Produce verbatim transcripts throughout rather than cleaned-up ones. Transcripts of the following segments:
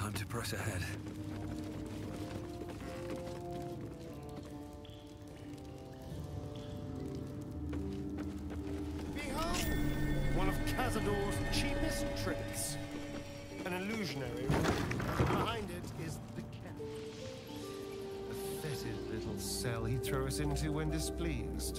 Time to press ahead. Behold! One of Cazador's cheapest tricks. An illusionary. Behind it is the cat. A fetid little cell he throws into when displeased.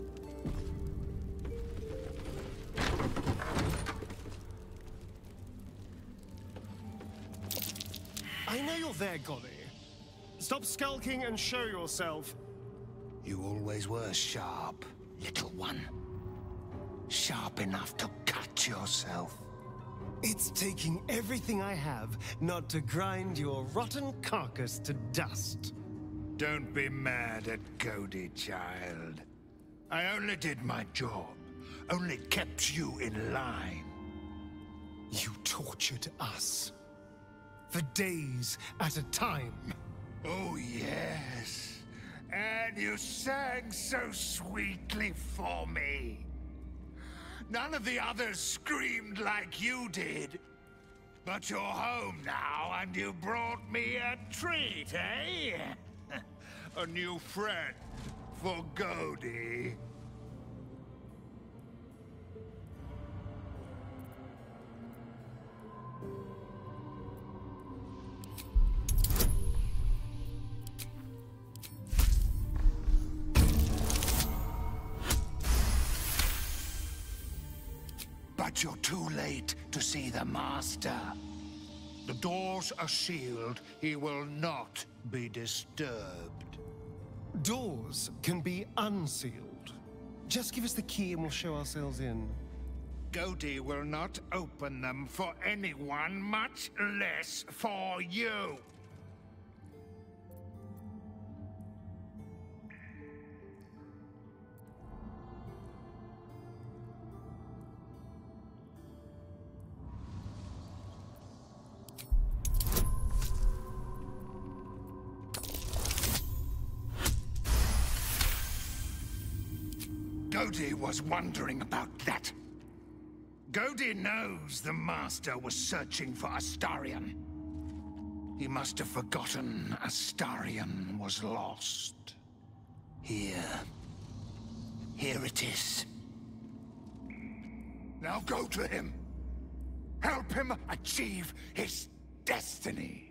I know you're there, Golly. Stop skulking and show yourself. You always were sharp, little one. Sharp enough to cut yourself. It's taking everything I have not to grind your rotten carcass to dust. Don't be mad at Cody, child. I only did my job. Only kept you in line. You tortured us. For days at a time. Oh, yes. And you sang so sweetly for me. None of the others screamed like you did. But you're home now, and you brought me a treat, eh? A new friend for Cody. But you're too late to see the Master. The doors are sealed. He will not be disturbed. Doors can be unsealed. Just give us the key and we'll show ourselves in. Cody will not open them for anyone, much less for you. Cody was wondering about that. Cody knows the Master was searching for Astarion. He must have forgotten Astarion was lost. Here. Here it is. Now go to him. Help him achieve his destiny.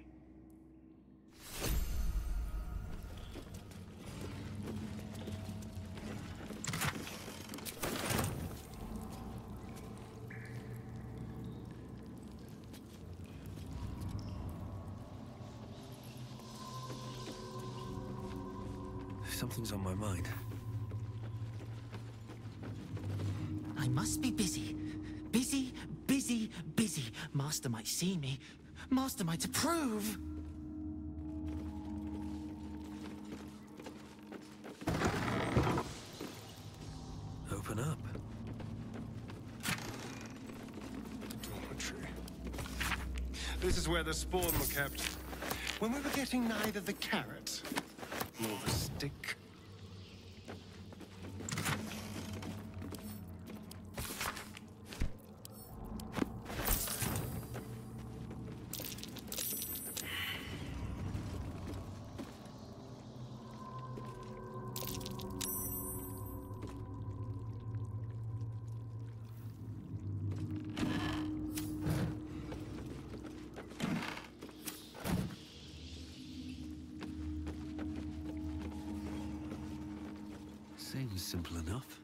Something's on my mind. I must be busy. Busy, busy, busy. Master might see me. Master might approve. Open up. Dormitory. This is where the spawn were kept. When we were getting neither the carrot nor the stick. Seems simple enough.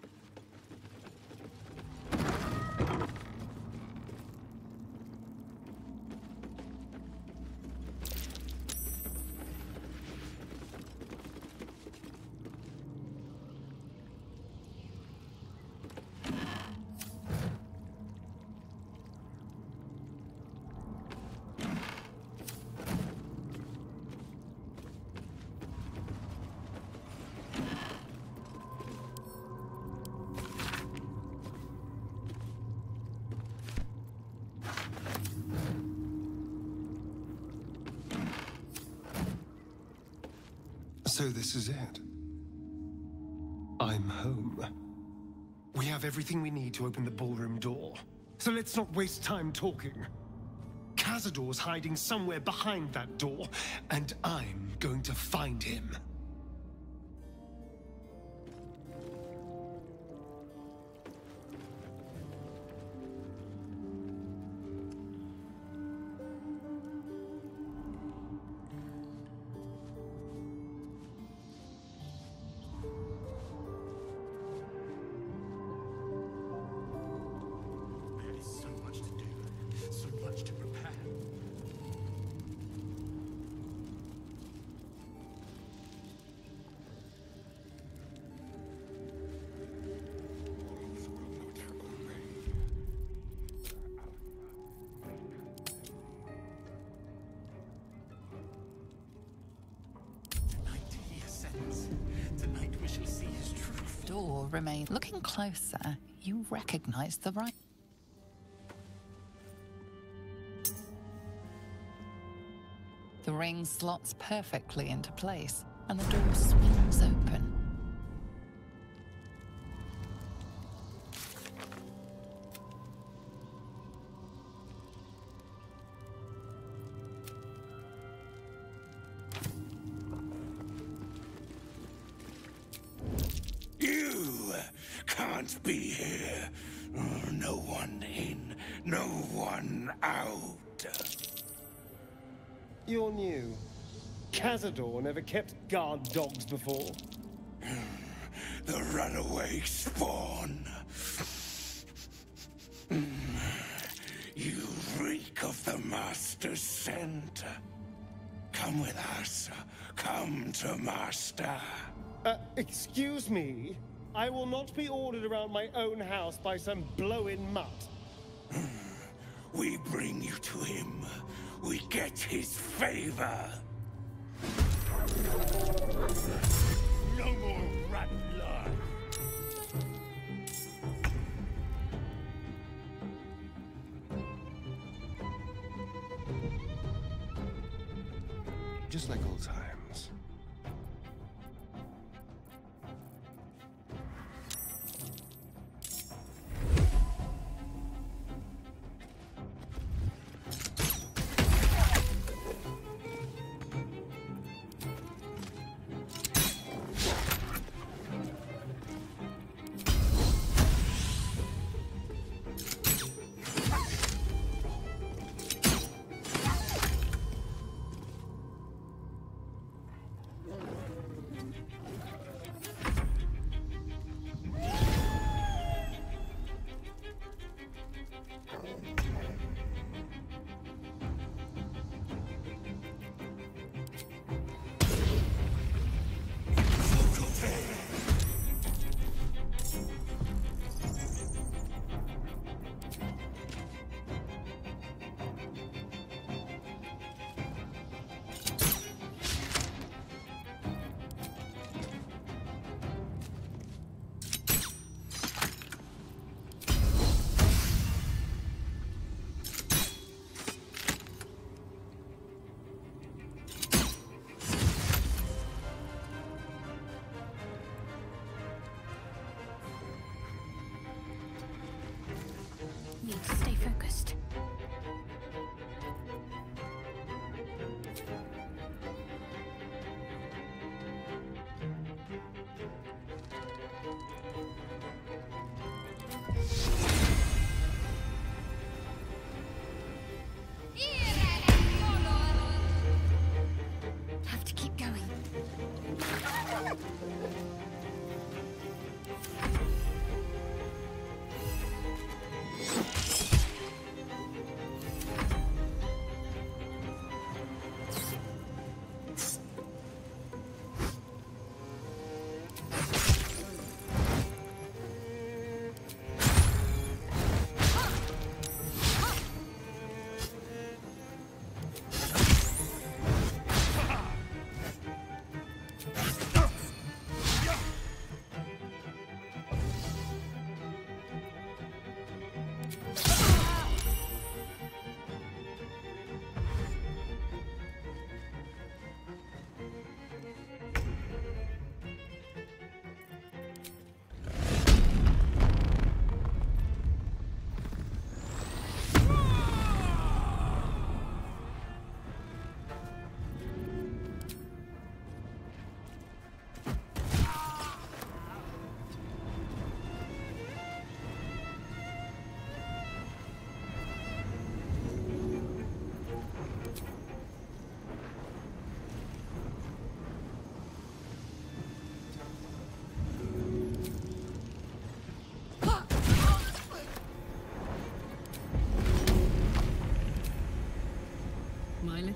So this is it. I'm home. We have everything we need to open the ballroom door. So let's not waste time talking. Cazador's hiding somewhere behind that door, and I'm going to find him. Door remained. Looking closer, you recognize the right. The ring slots perfectly into place, and the door swings open. Can't be here. No one in, no one out. You're new. Cazador never kept guard dogs before. The runaway spawn. You reek of the Master's scent. Come with us. Come to Master. Uh, excuse me? I will not be ordered around my own house by some blow-in mutt. We bring you to him. We get his favor. No more rat life. Just like old times. Need to stay focused. Have to keep going.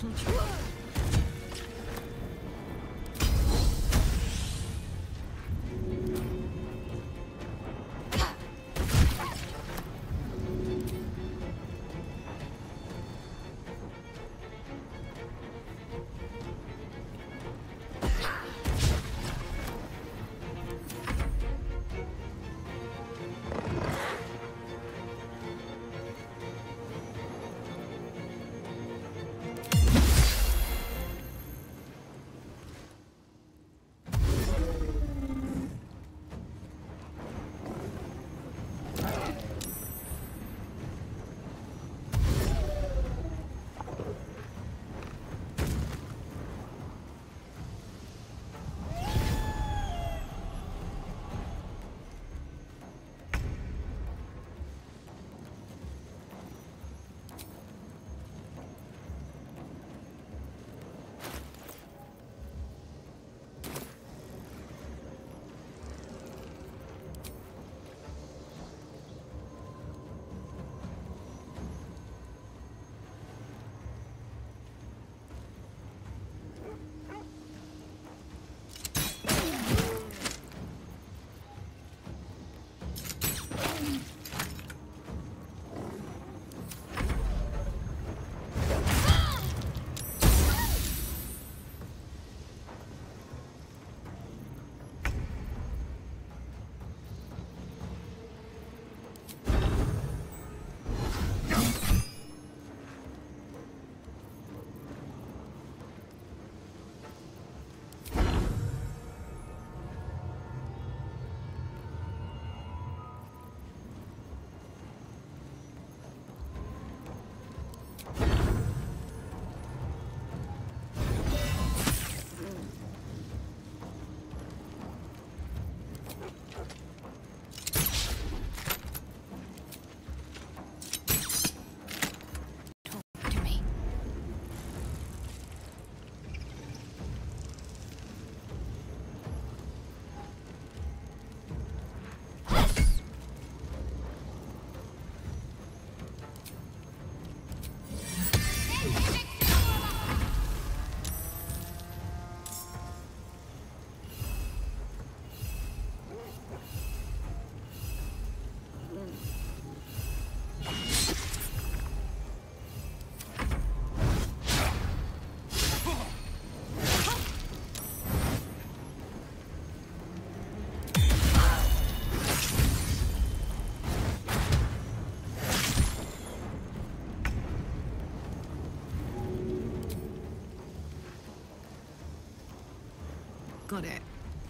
little trick. Got it.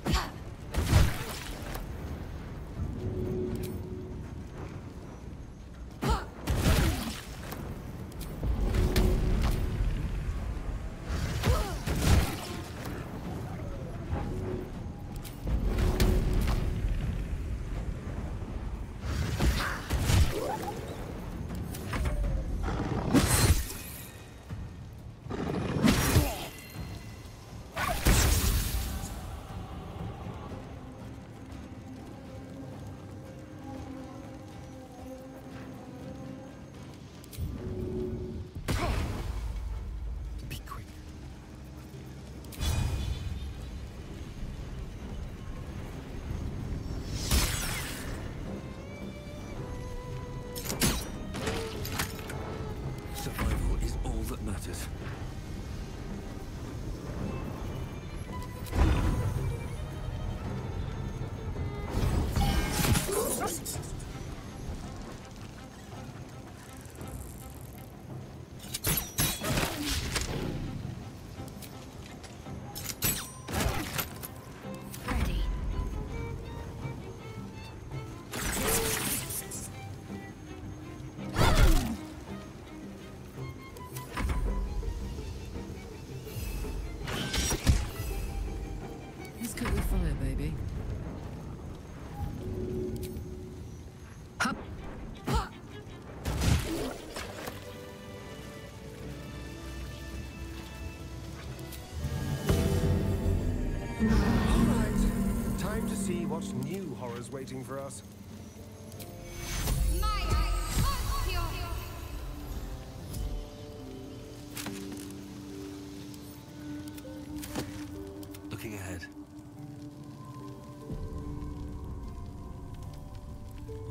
What new horrors waiting for us?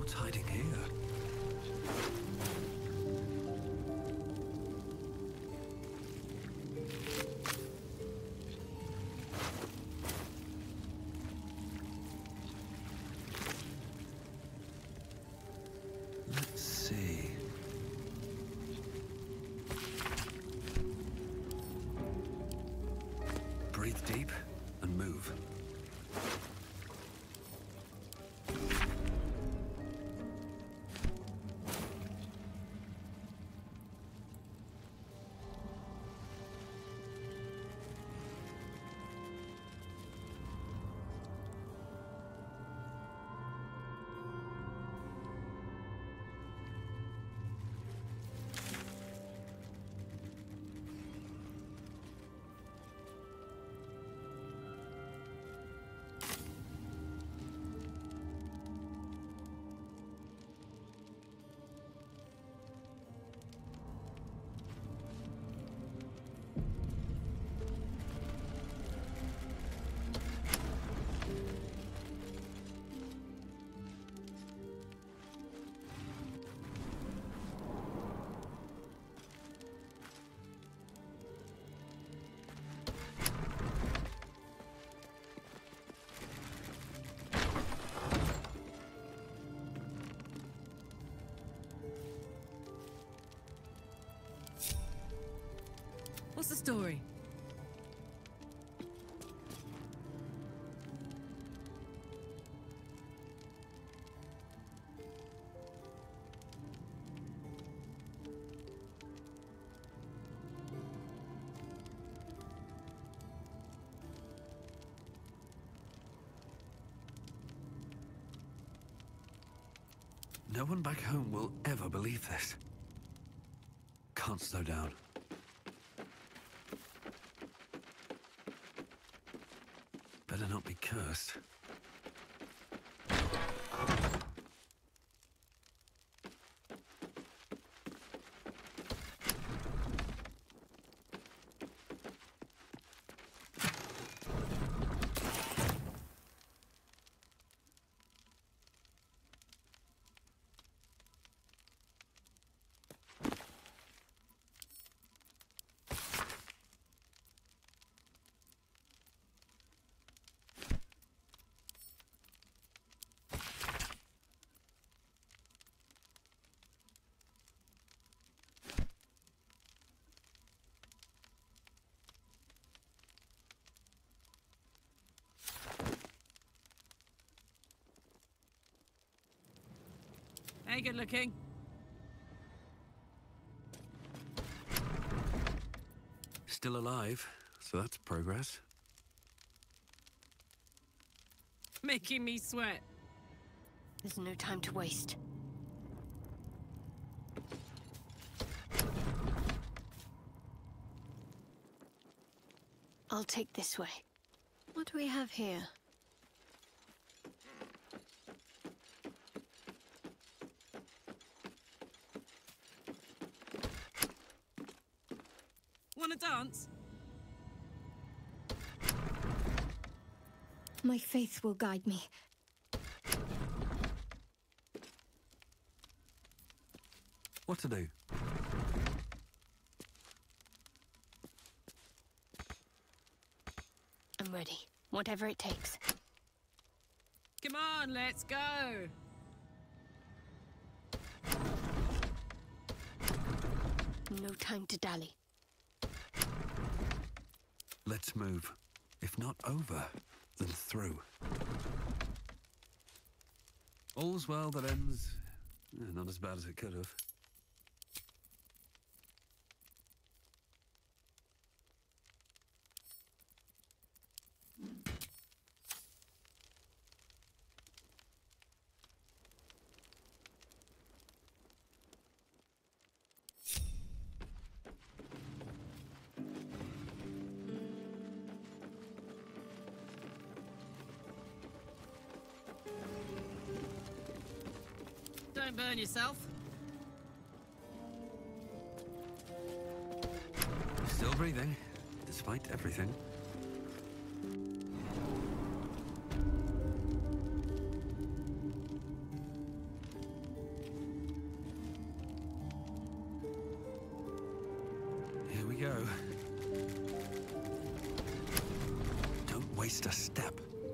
What's hiding here? Let's see. Breathe deep and move. What's the story? No one back home will ever believe this. Can't slow down. Better not be cursed. Hey, good looking. Still alive, so that's progress. Making me sweat. There's no time to waste. I'll take this way. What do we have here? Wanna dance? My faith will guide me. What to do? I'm ready. Whatever it takes. Come on, let's go. No time to dally. Let's move. If not over, then through. All's well that ends... eh, not as bad as it could have. Don't burn yourself. Still breathing, despite everything. go. Don't waste a step.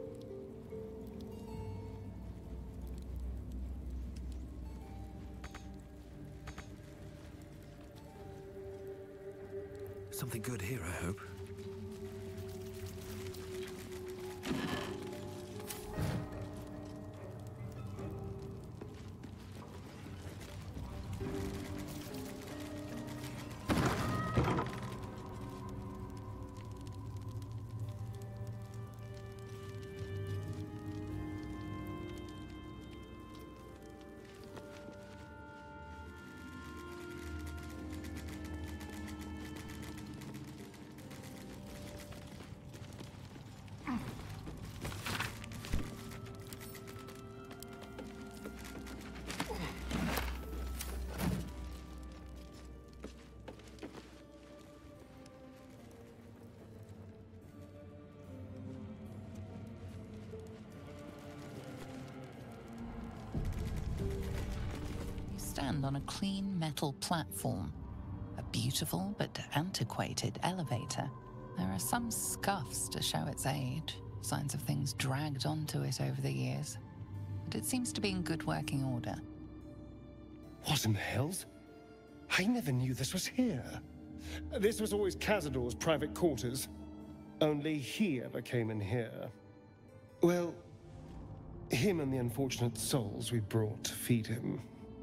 Something good here, I hope. Stand on a clean metal platform. A beautiful but antiquated elevator. There are some scuffs to show its age, signs of things dragged onto it over the years. But it seems to be in good working order. What in the hells? I never knew this was here. This was always Cazador's private quarters. Only he ever came in here. Well, him and the unfortunate souls we brought to feed him.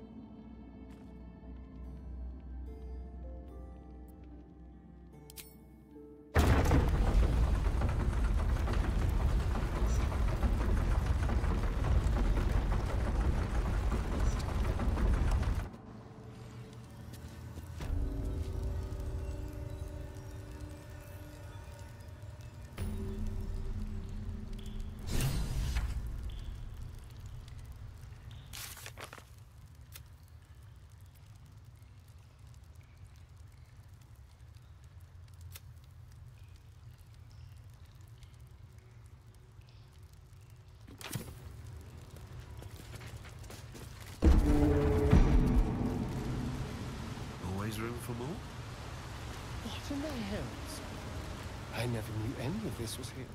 Room for more? What in the hells? I never knew any of this was here.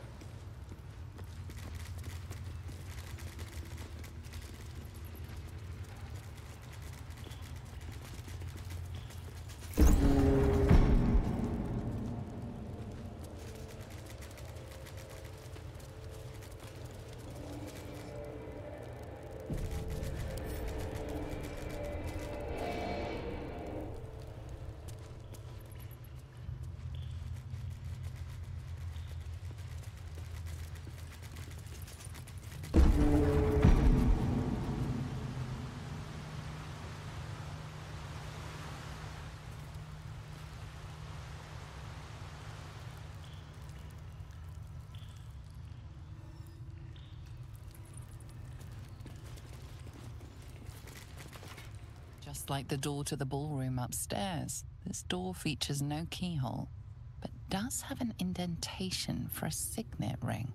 Just like the door to the ballroom upstairs, this door features no keyhole, but does have an indentation for a signet ring.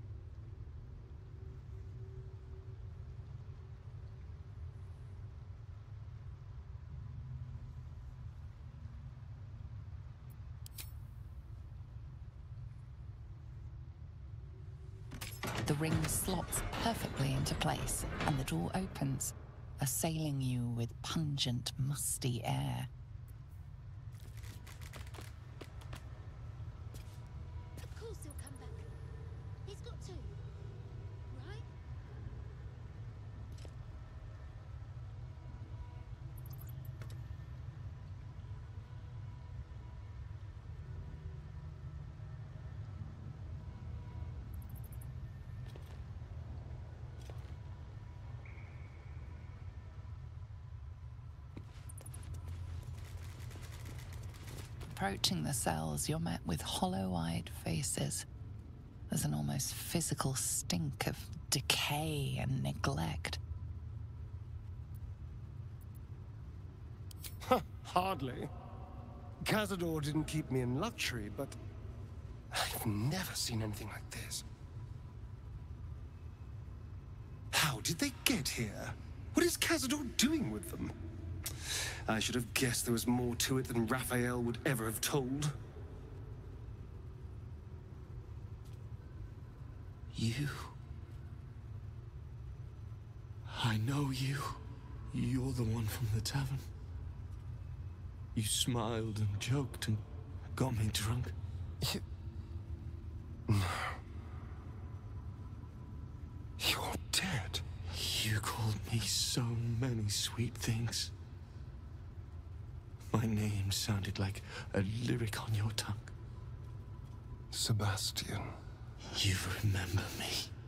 The ring slots perfectly into place, and the door opens, assailing you with pungent, musty air. Of course he'll come back. He's got to. Right? Approaching the cells, you're met with hollow-eyed faces. There's an almost physical stink of decay and neglect. Huh, hardly. Cazador didn't keep me in luxury, but I've never seen anything like this. How did they get here? What is Cazador doing with them? I should have guessed there was more to it than Raphael would ever have told. You. I know you. You're the one from the tavern. You smiled and joked and got me drunk. You... No. You're dead. You called me so many sweet things. My name sounded like a lyric on your tongue. Sebastian. You remember me.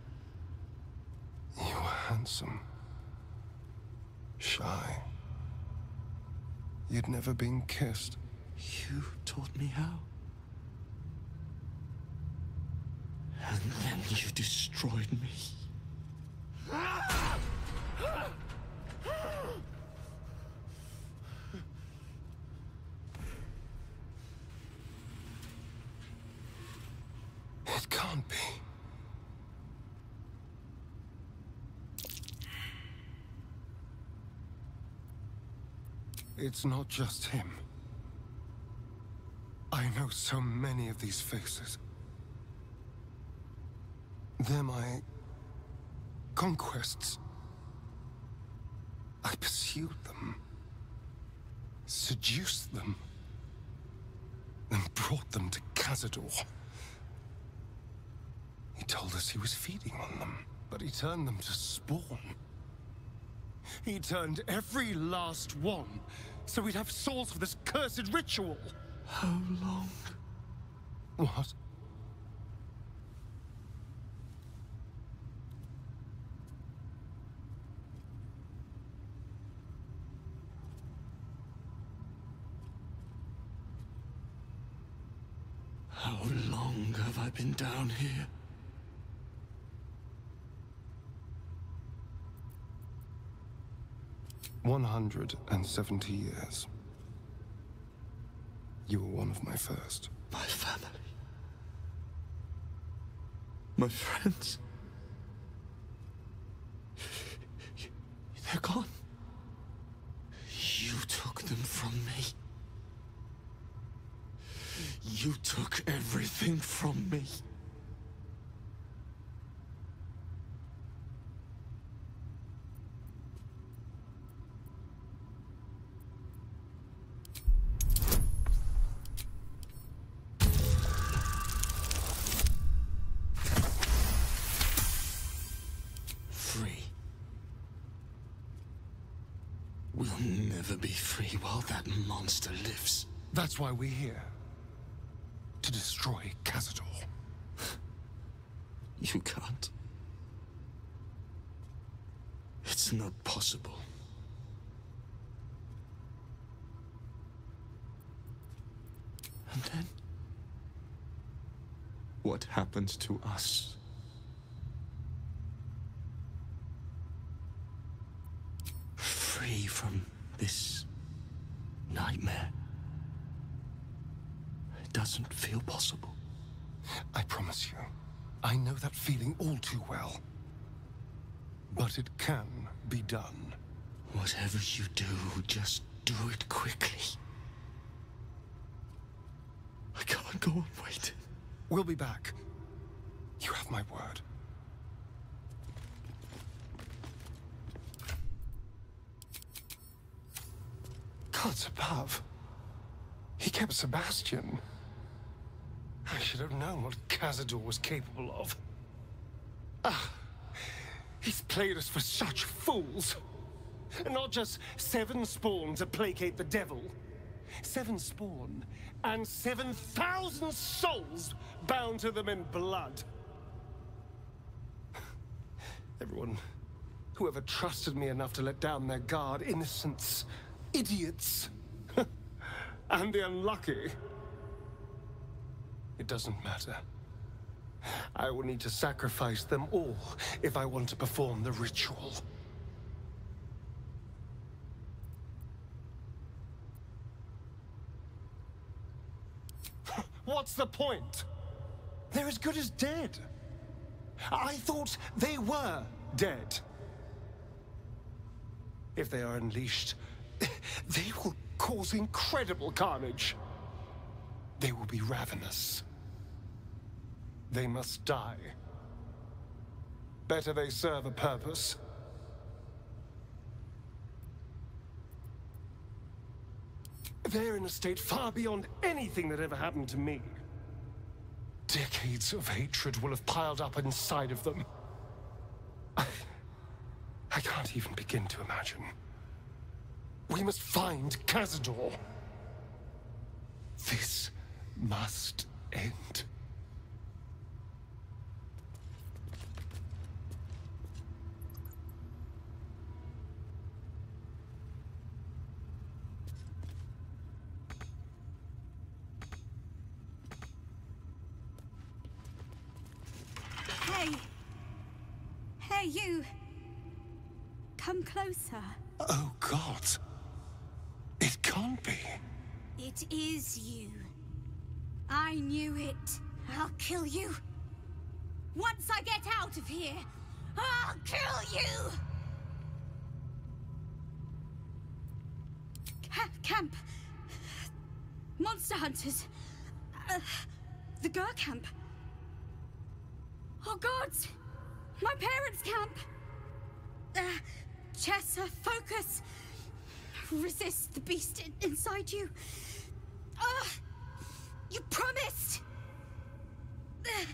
You were handsome. Shy. You'd never been kissed. You taught me how. And then you destroyed me. It can't be. It's not just him. I know so many of these faces. They're my conquests. I pursued them, seduced them, and brought them to Cazador. He told us he was feeding on them, but he turned them to spawn. He turned every last one, so we'd have souls for this cursed ritual. How long? What? How long have I been down here? one hundred seventy years. You were one of my first. My family. My friends. They're gone. You took them from me. You took everything from me. Free. We'll never be free while that monster lives. That's why we're here. To destroy Cazador. You can't. It's not possible. And then? What happens to us? Free from this nightmare. It doesn't feel possible. I promise you, I know that feeling all too well. But it can be done. Whatever you do, just do it quickly. I can't go on waiting. We'll be back. You have my word. Gods above. He kept Sebastian. I should have known what Cazador was capable of. Ah, he's played us for such fools. And not just seven spawn to placate the devil. Seven spawn and seven thousand souls bound to them in blood. Everyone, whoever trusted me enough to let down their guard, innocents, idiots, and the unlucky. It doesn't matter. I will need to sacrifice them all if I want to perform the ritual. What's the point? They're as good as dead. I thought they were dead. If they are unleashed, they will cause incredible carnage. They will be ravenous. They must die. better they serve a purpose. They're in a state far beyond anything that ever happened to me. Decades of hatred will have piled up inside of them. I, I can't even begin to imagine. We must find Cazador. This must end. Hey. Hey, you. Come closer. Oh, God. It can't be. It is you. I knew it. I'll kill you. Once I get out of here, I'll kill you! Ca camp. Monster hunters. Uh, the Gur camp. Oh, gods! My parents' camp! Uh, Chessa, focus! Resist the beast in inside you. Uh, you promised! Uh,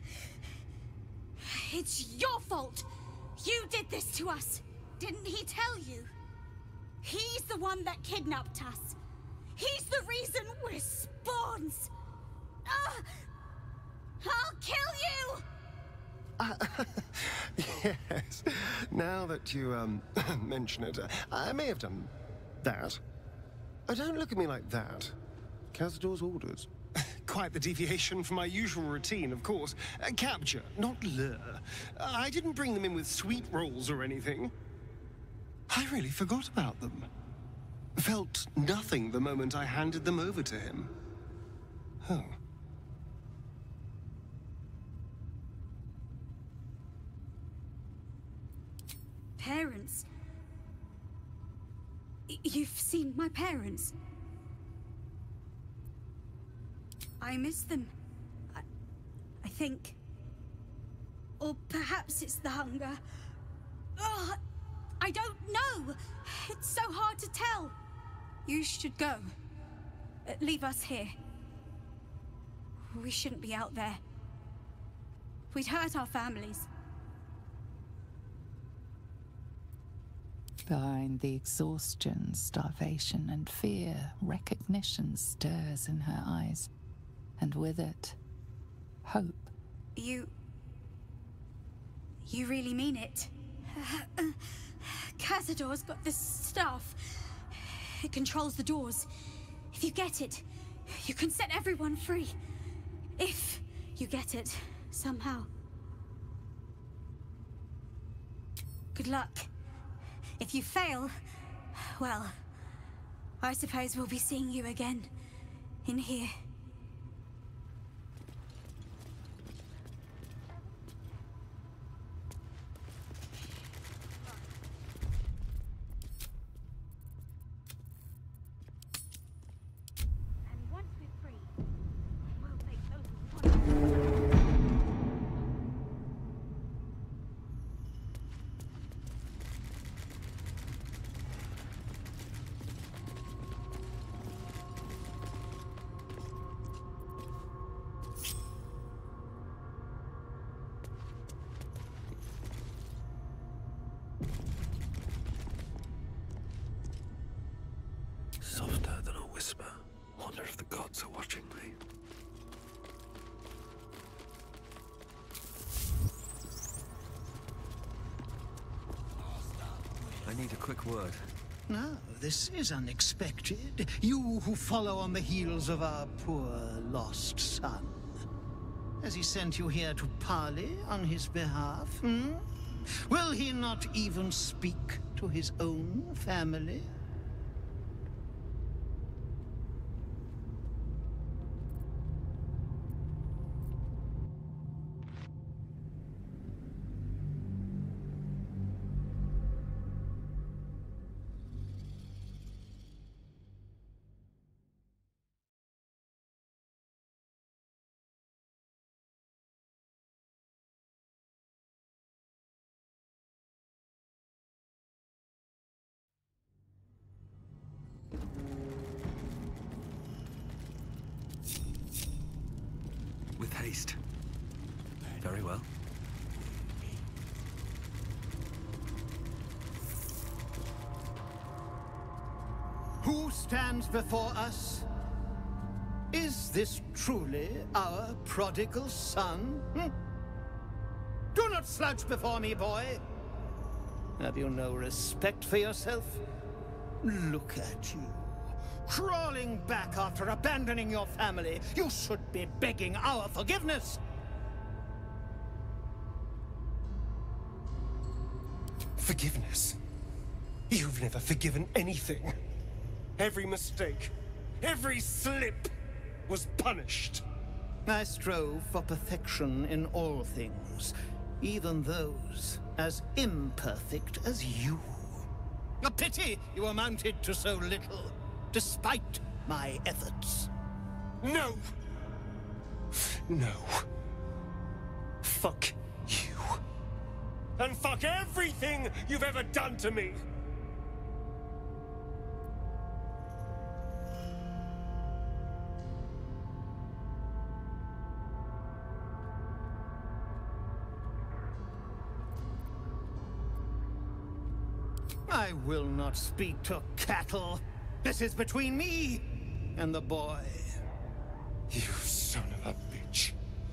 it's your fault! You did this to us! Didn't he tell you? He's the one that kidnapped us. He's the reason we're spawns! Uh, I'll kill you! Uh, yes. Now that you, um, mention it, uh, I may have done that. Uh, don't look at me like that. Cazador's orders. Quite the deviation from my usual routine, of course. Uh, capture, not lure. Uh, I didn't bring them in with sweet rolls or anything. I really forgot about them. Felt nothing the moment I handed them over to him. Oh. Parents? Y- you've seen my parents? I miss them. I, I think. Or perhaps it's the hunger. Ugh, I don't know. It's so hard to tell. You should go. Uh, leave us here. We shouldn't be out there. We'd hurt our families. Behind the exhaustion, starvation, and fear, recognition stirs in her eyes. And with it, hope. You... You really mean it? Uh, Cazador's got this stuff. It controls the doors. If you get it, you can set everyone free. If you get it, somehow. Good luck. If you fail, well, I suppose we'll be seeing you again. In here. And once we're free, we'll make those Softer than a whisper. Wonder if the gods are watching me. I need a quick word. Now, this is unexpected. You who follow on the heels of our poor lost son. Has he sent you here to parley on his behalf, hmm? Will he not even speak to his own family? least. Very well. Who stands before us? Is this truly our prodigal son? Hmm? Do not slouch before me, boy. Have you no respect for yourself? Look at you. Crawling back after abandoning your family. You should be begging our forgiveness. Forgiveness? You've never forgiven anything. Every mistake, every slip was punished. I strove for perfection in all things, even those as imperfect as you. A pity you amounted to so little, despite my efforts. No! No. Fuck you. And fuck everything you've ever done to me! I will not speak to cattle. This is between me and the boy. You son of a bitch.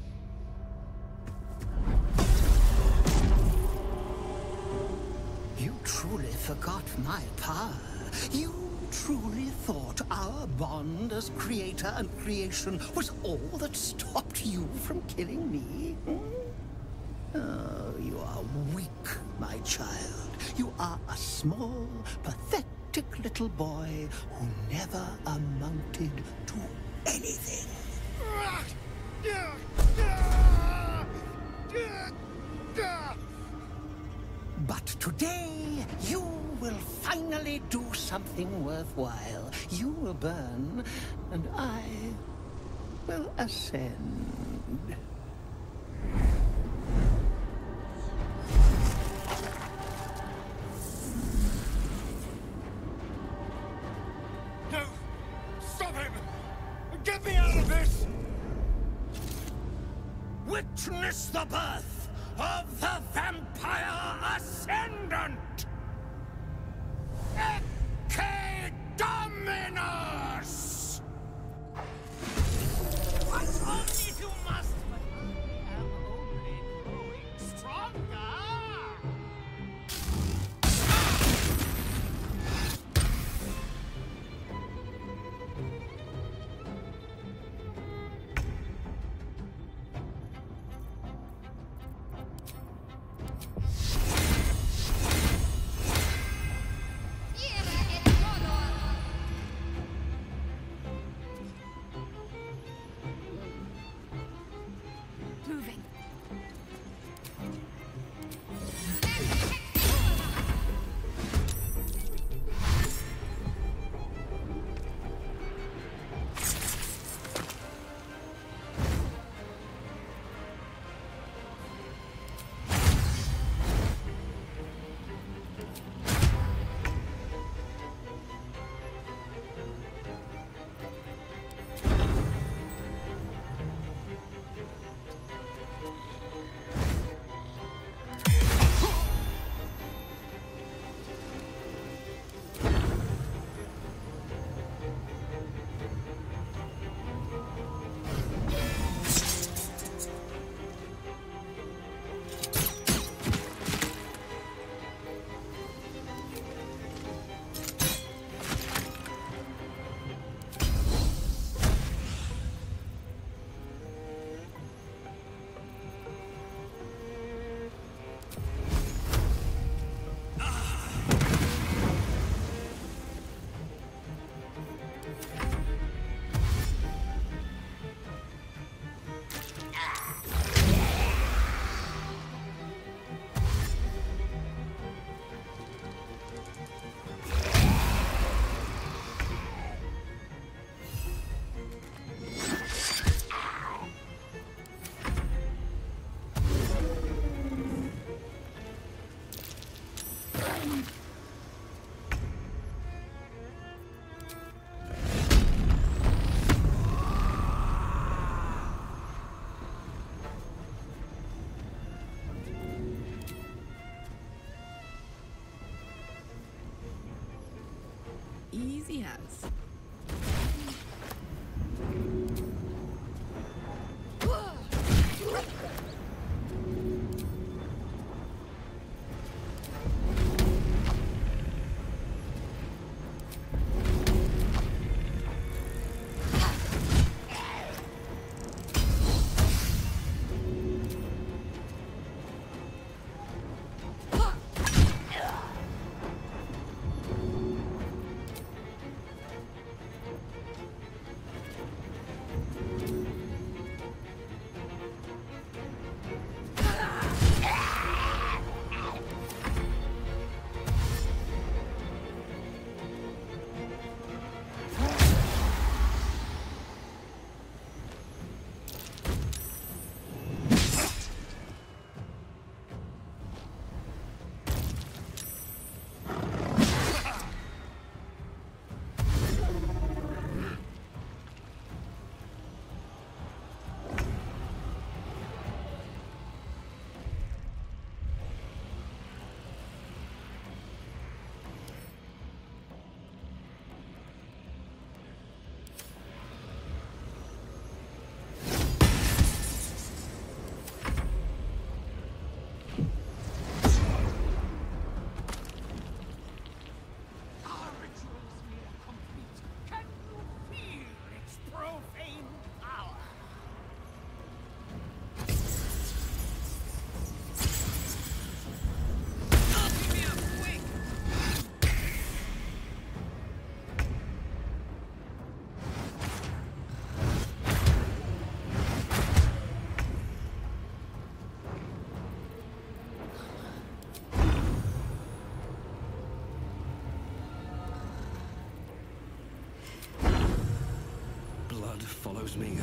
You truly forgot my power. You truly thought our bond as creator and creation was all that stopped you from killing me? Hmm? Oh, you are weak, my child. You are a small, pathetic little boy who never amounted to anything. But today, you will finally do something worthwhile. You will burn, and I will ascend. Witness the birth of the Vampire Ascendant! Ecce Dominus! I told you you must, but I am only growing stronger! easy as. Blood follows me.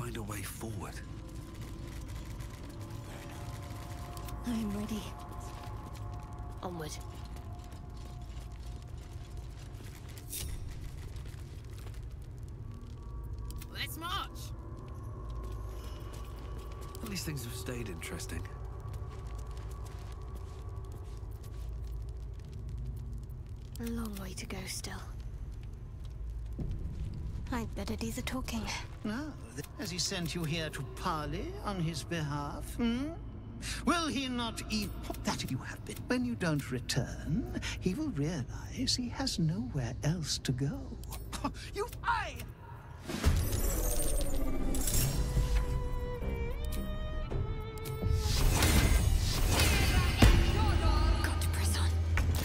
find a way forward. I'm ready. Onward. Let's march! At least things have stayed interesting. A long way to go still. I'd better do the talking. No, has he sent you here to parley on his behalf, hmm? Will he not eat that you have been? When you don't return, he will realize he has nowhere else to go. You... I... Got to press on.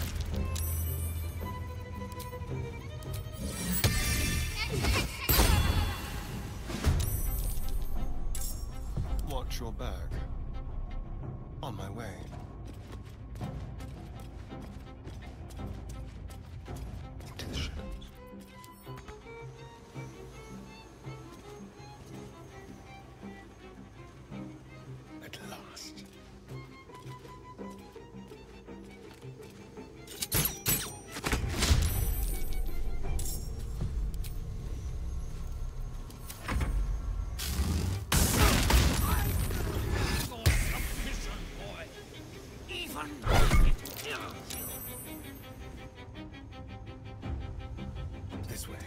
Watch your back. On my way. Into the shadows. At last. This way.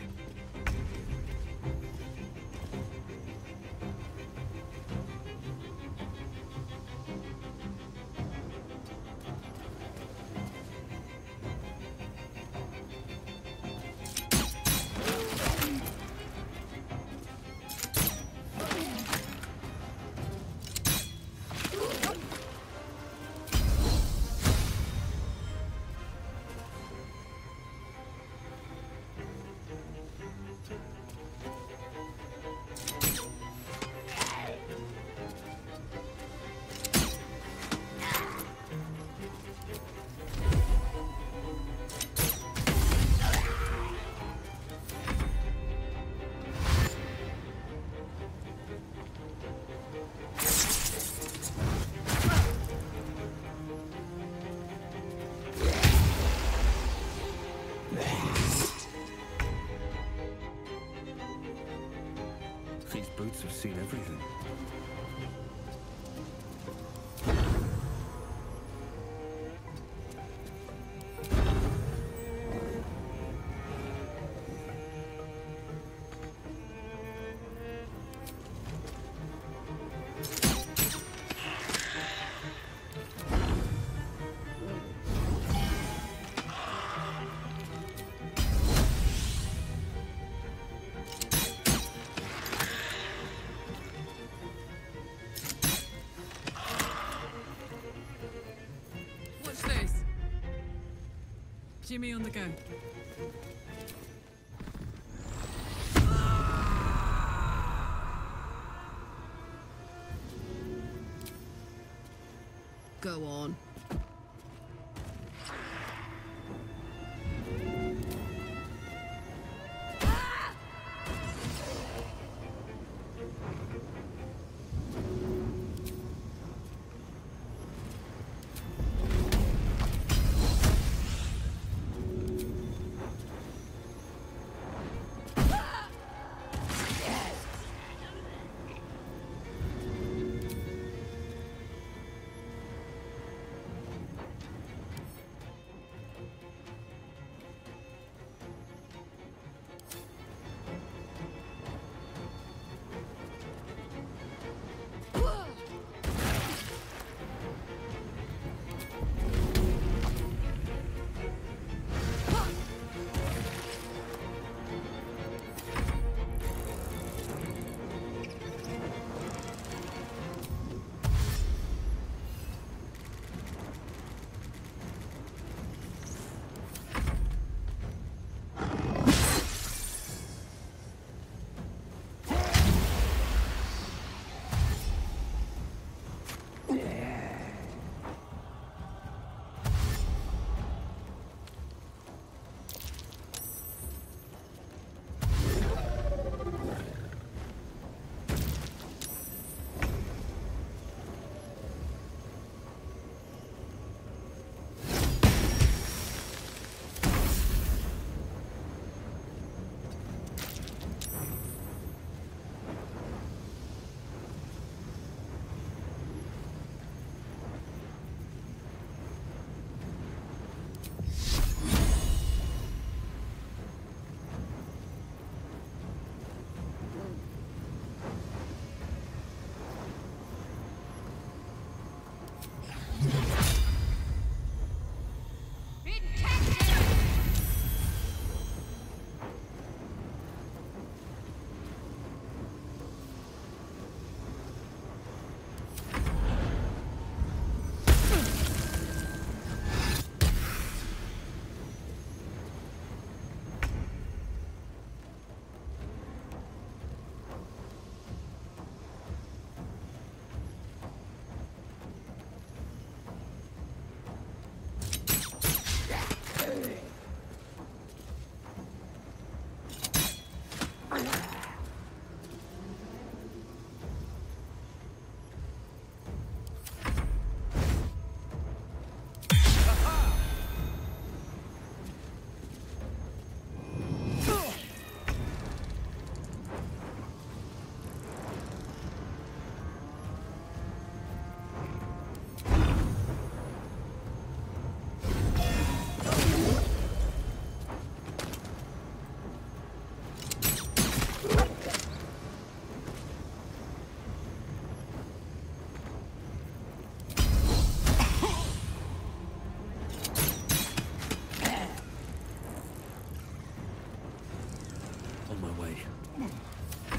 These boots have seen everything. What's this? Jimmy on the go. Go on.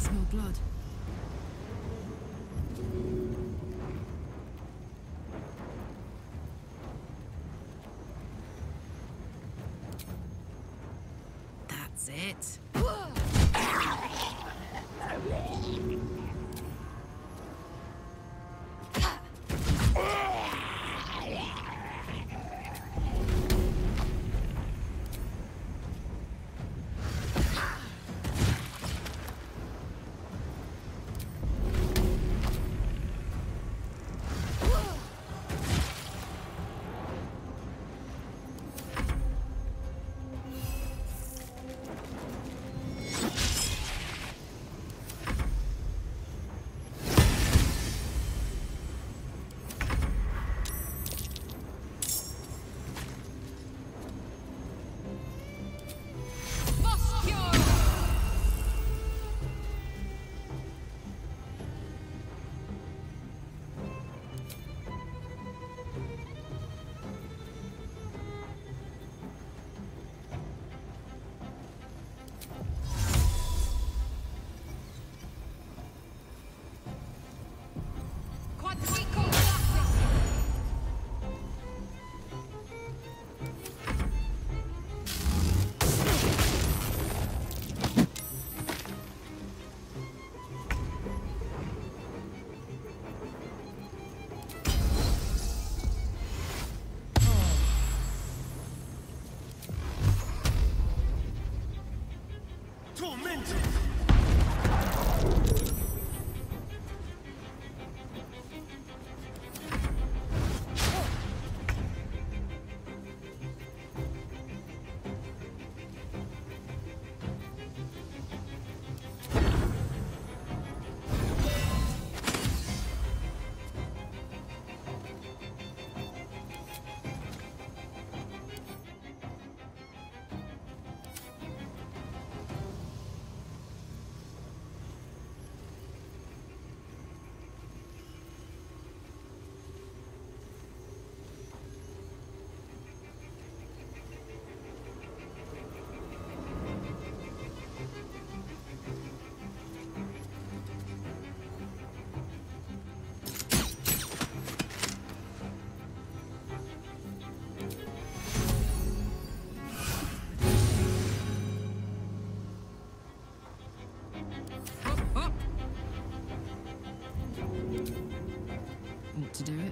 smell blood. That's it. Want to do it?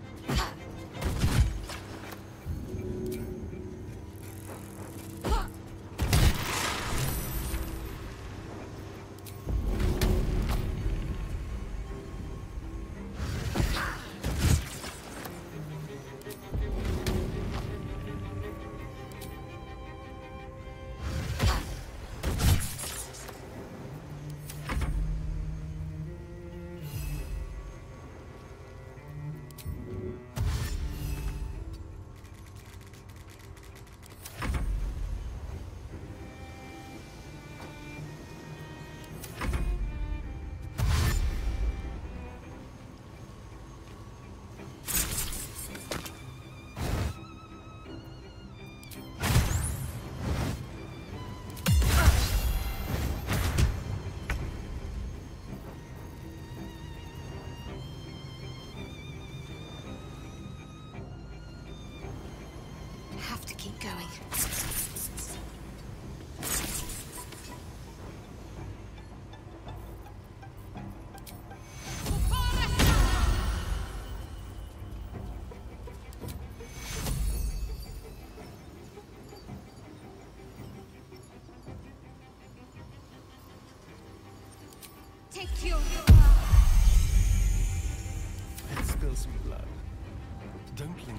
Have to keep going. Take your... Let's spill some blood. Don't linger.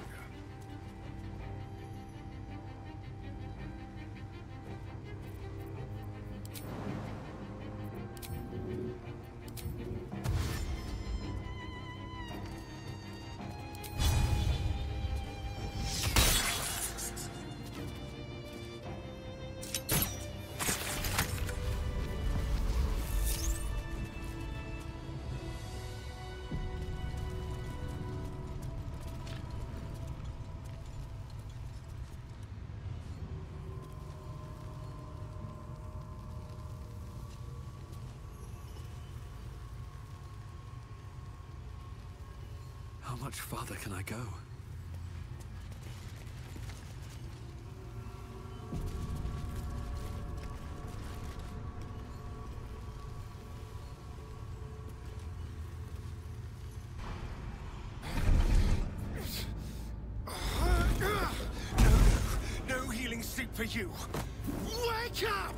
How much farther can I go? No, no healing sleep for you. Wake up!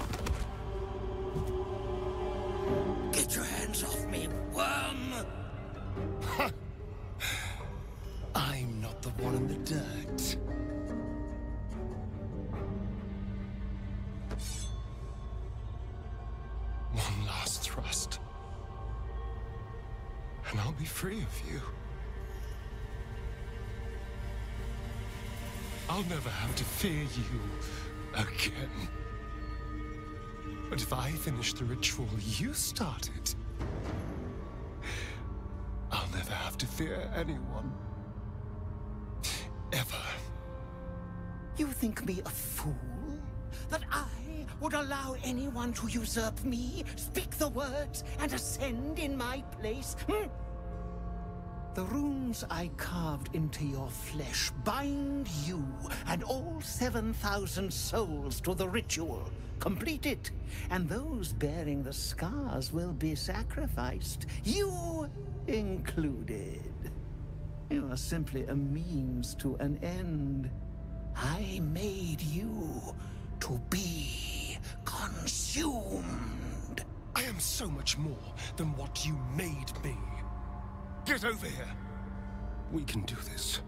Get your hands off me, worm! I'm not the one in the dirt. One last thrust, and I'll be free of you. I'll never have to fear you again. But if I finish the ritual you started, I'll never have to fear anyone. Ever. You think me a fool? That I would allow anyone to usurp me, speak the words, and ascend in my place? Hmm? The runes I carved into your flesh bind you and all seven thousand souls to the ritual. Complete it, and those bearing the scars will be sacrificed, you included. You are simply a means to an end. I made you to be consumed. I am so much more than what you made me. Get over here. We can do this.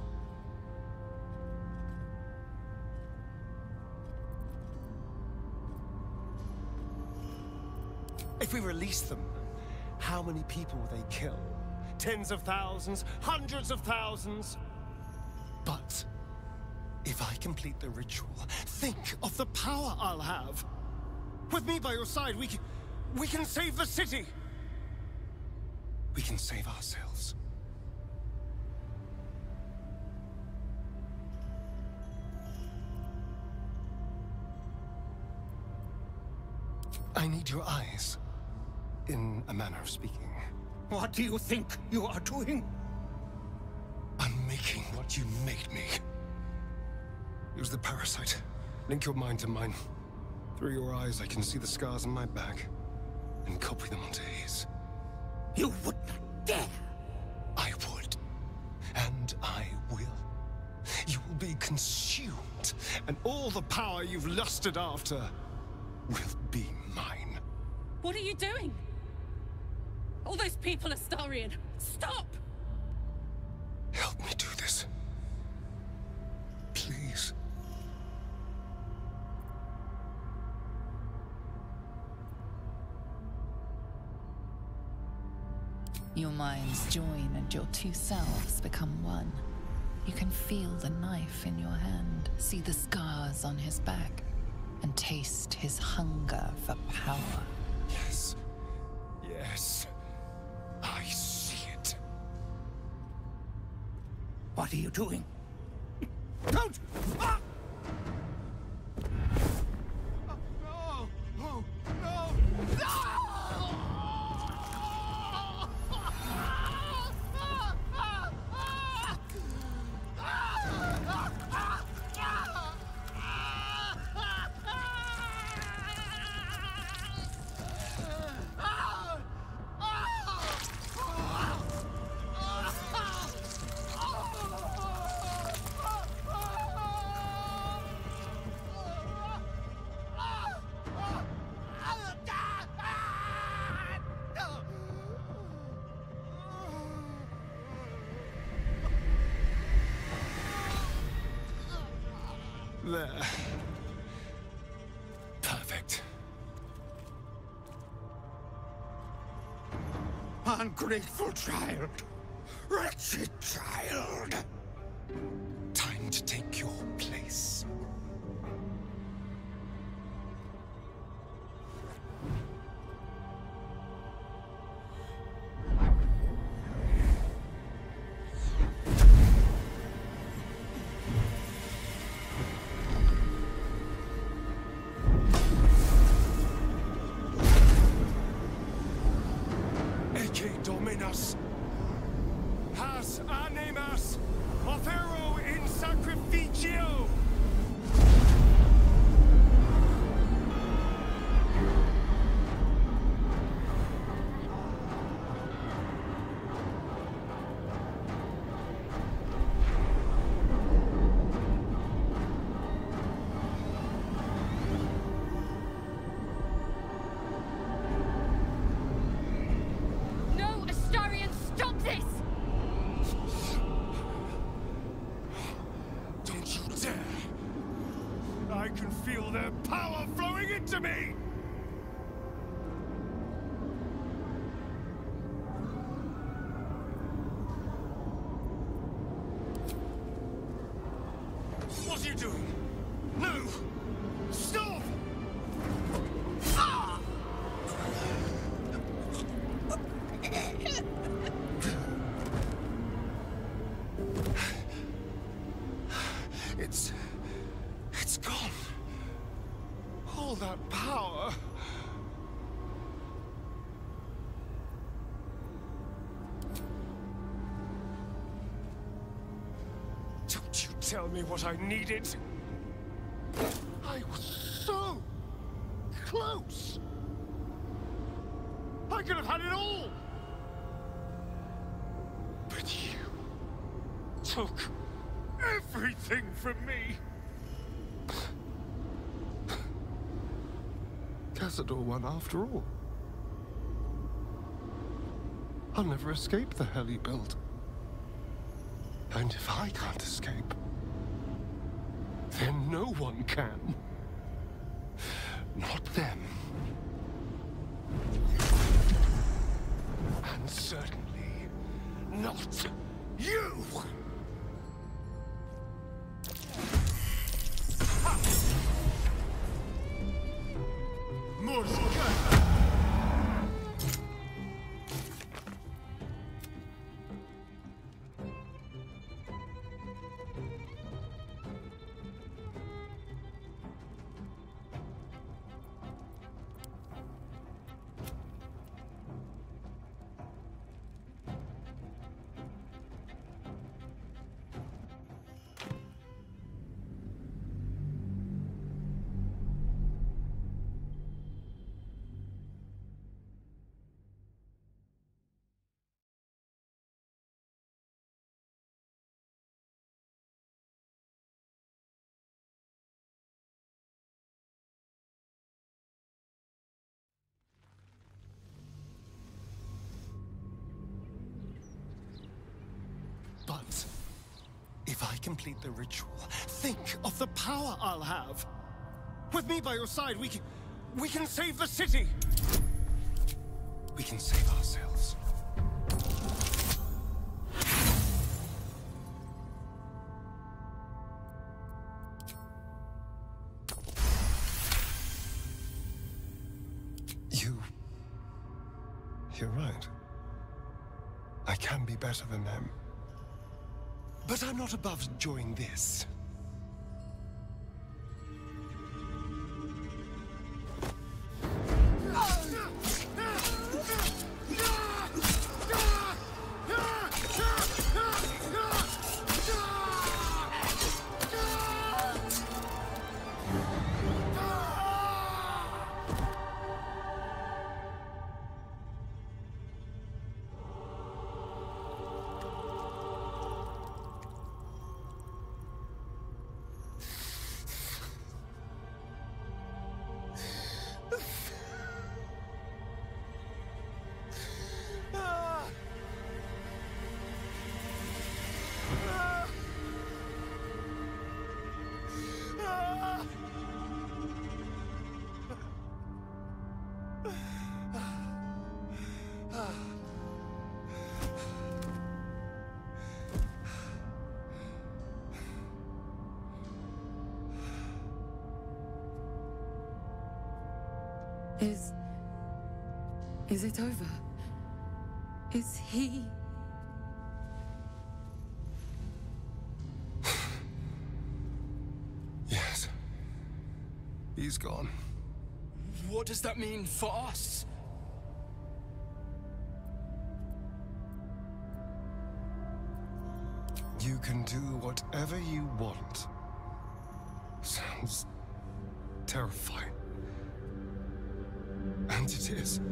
If we release them, how many people will they kill? Tens of thousands, hundreds of thousands. But if I complete the ritual, think of the power I'll have. With me by your side, we can, we can save the city. We can save ourselves. I need your eyes, in a manner of speaking. What do you think you are doing? I'm making what you made me. Use the parasite. Link your mind to mine. Through your eyes, I can see the scars on my back, and copy them onto his. You would not dare! I would. And I will. You will be consumed, and all the power you've lusted after will be mine. What are you doing? All those people are Astarion. Stop! Help me do this. Please. Your minds join and your two selves become one. You can feel the knife in your hand, see the scars on his back, and taste his hunger for power. Yes. Yes. I see it. What are you doing? Don't! Ah! No! No! No! No! There. Perfect. Ungrateful child! Wretched child! Time to take your place. Dominus. to me! What are you doing? No! Stop! Ah! It's... it's gone. All that power. Don't you tell me what I needed. I was so close. I could have had it all. But you took everything from me. Cazador won after all. I'll never escape the hell he built. And if I can't escape, then no one can. Not them. And certainly not you! But if I complete the ritual, think of the power I'll have. With me by your side, we can... we can save the city! We can save ourselves. You... You're right. I can be better than them. But I'm not above enjoying this. Is... is it over? Is he... Yes. He's gone. What does that mean for us? You can do whatever you want. Sounds terrifying. And it is.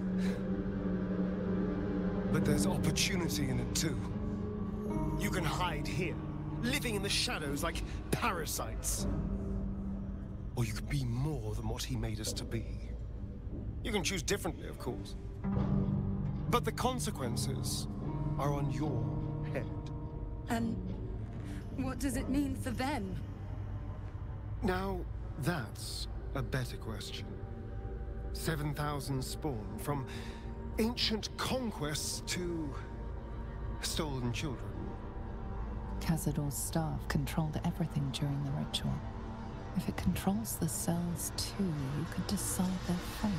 But there's opportunity in it too. You can hide here, living in the shadows like parasites. Or you could be more than what he made us to be. You can choose differently, of course. But the consequences are on your head. And what does it mean for them? Now, that's a better question. seven thousand spawn, from ancient conquests to stolen children. Cazador's staff controlled everything during the ritual. If it controls the cells too, you could decide their fate.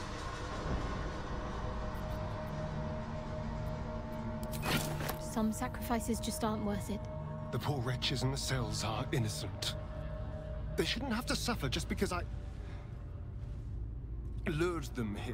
Some sacrifices just aren't worth it. The poor wretches in the cells are innocent. They shouldn't have to suffer just because I lured them here.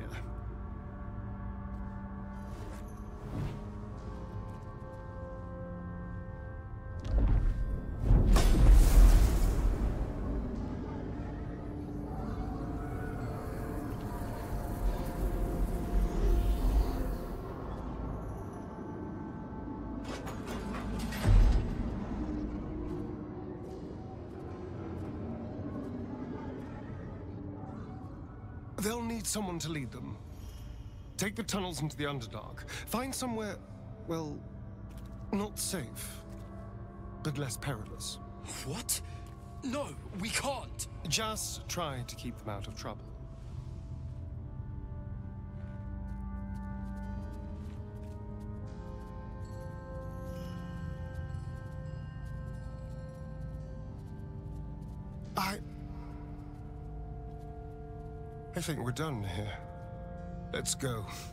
They'll need someone to lead them. Take the tunnels into the Underdark. Find somewhere, well, not safe, but less perilous. What? No, we can't. Just try to keep them out of trouble. I... I think we're done here. Let's go.